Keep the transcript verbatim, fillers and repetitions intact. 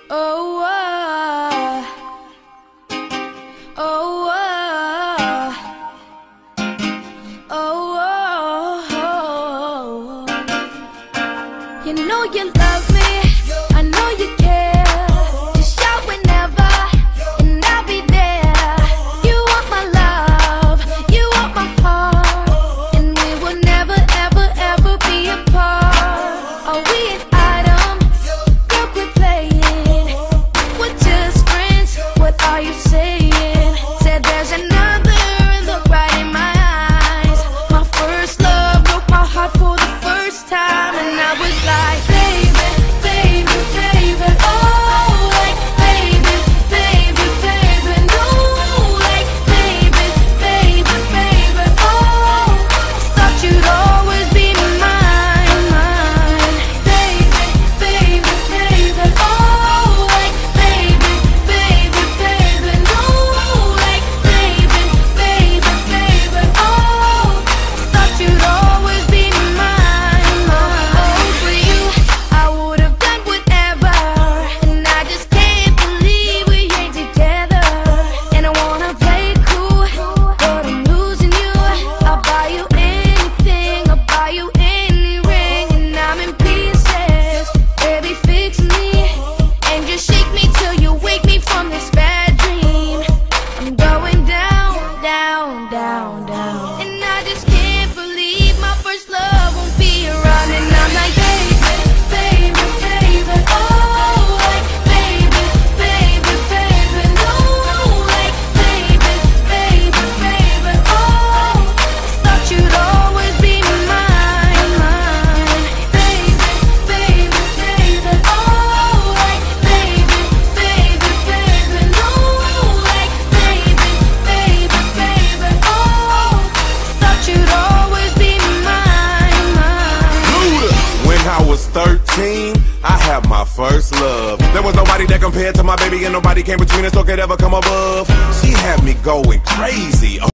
Oh, oh, oh, oh, oh, oh. You know you love me, I know you care. Just shout whenever, and I'll be there. You want my love, you want my heart, and we will never, ever, ever be apart. Are we an item? Girl, quit playing. We're just friends, what are you saying? Said there's another, and look right in my eyes. My first love broke my heart for the first time, and I was like, baby, baby, baby, oh, like, baby, baby, baby, no, like, baby, baby, baby, oh, thought you'd always be mine, mine, baby, baby, baby, oh, like, baby, baby, baby, no, like, baby, baby, baby, oh, thought you'd always be mine, mine. Oh, for you, I would have done whatever, and I just can't believe we ain't together. And I wanna play it cool, but I'm losing you. I'll buy you anything, I'll buy you any ring, and I'm in pieces. Baby, fix me, and just shake me till you wake me from this bad dream. I'm going down, down, down, down, and I just can't believe my first love won't be around. And I'm like, baby, baby, baby, oh, like, baby, baby, baby, no, like, baby, baby, baby, oh, thought you'd always be mine, mine, baby, baby, baby, oh, like, baby, baby, baby, no, like, baby, baby, baby, oh, thought you'd always be mine, mine. When I was thirteen, I had my first love. There was nobody that compared to my baby, and nobody came between us or could ever come above. She had me going crazy.